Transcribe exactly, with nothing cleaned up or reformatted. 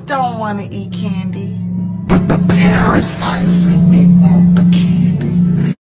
don't want to eat candy. But the parasites in me